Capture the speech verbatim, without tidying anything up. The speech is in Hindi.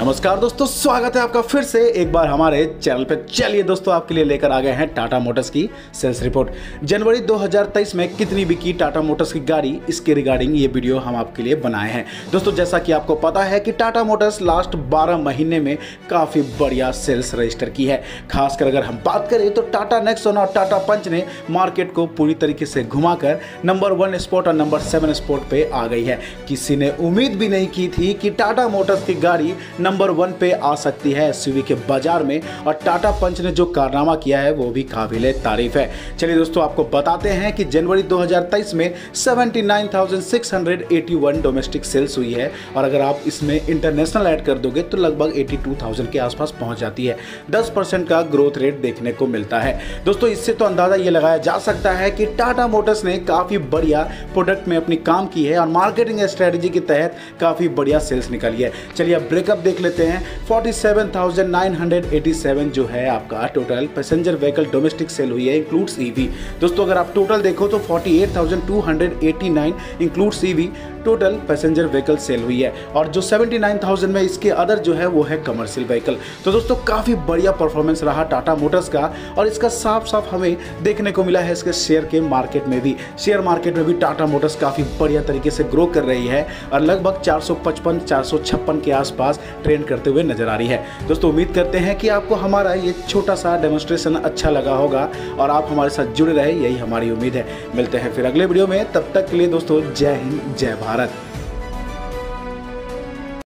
नमस्कार दोस्तों, स्वागत है आपका फिर से एक बार हमारे चैनल पे। चलिए दोस्तों, आपके लिए लेकर आ गए हैं टाटा मोटर्स की सेल्स रिपोर्ट। जनवरी दो हज़ार तेईस में कितनी बिकी टाटा मोटर्स की गाड़ी, इसके रिगार्डिंग ये वीडियो हम आपके लिए बनाए हैं। दोस्तों, जैसा कि आपको पता है कि टाटा मोटर्स लास्ट बारह महीने में काफ़ी बढ़िया सेल्स रजिस्टर की है। खासकर अगर हम बात करें तो टाटा नेक्सॉन और टाटा पंच ने मार्केट को पूरी तरीके से घुमाकर नंबर वन स्पॉट और नंबर सेवन स्पॉट पे आ गई है। किसी ने उम्मीद भी नहीं की थी कि टाटा मोटर्स की गाड़ी नंबर वन पे आ सकती है एसयूवी के बाजार में, और टाटा पंच ने जो कारनामा किया है वो भी काबिले तारीफ है। चलिए दोस्तों, आपको बताते हैं कि जनवरी दो हज़ार तेईस में उन्यासी हज़ार छह सौ इक्यासी डोमेस्टिक सेल्स हुई है, और अगर आप इसमें इंटरनेशनल ऐड कर दोगे तो लगभग बयासी हज़ार के आसपास पहुंच जाती है। दस परसेंट का ग्रोथ रेट देखने को मिलता है। दोस्तों, इससे तो अंदाजा ये लगाया जा सकता है कि टाटा मोटर्स ने काफी बढ़िया प्रोडक्ट में अपनी काम की है और मार्केटिंग स्ट्रेटेजी के तहत काफी बढ़िया सेल्स निकली है। चलिए अब ब्रेकअप देख लेते हैं। सैंतालीस हज़ार नौ सौ सत्तासी जो है आपका total passenger vehicle domestic sale हुई है, इंक्लूड्स ईवी। दोस्तों, अगर आप टोटल देखो तो अड़तालीस हज़ार दो सौ नवासी includes EV total passenger vehicle sale हुई है, और जो उन्यासी हज़ार में इसके अदर जो है वो है कमर्शियल व्हीकल। तो दोस्तों, काफी बढ़िया परफॉर्मेंस रहा टाटा मोटर्स का, और इसका साफ साफ हमें देखने को मिला है इसके शेयर के मार्केट में भी। शेयर मार्केट में भी टाटा मोटर्स काफी बढ़िया तरीके से ग्रो कर रही है और लगभग चार सौ पचपन चार सौ छप्पन के आसपास ट्रेंड करते हुए नजर आ रही है। दोस्तों, उम्मीद करते हैं कि आपको हमारा ये छोटा सा डेमोन्स्ट्रेशन अच्छा लगा होगा और आप हमारे साथ जुड़े रहे, यही हमारी उम्मीद है। मिलते हैं फिर अगले वीडियो में, तब तक के लिए दोस्तों जय हिंद जय भारत।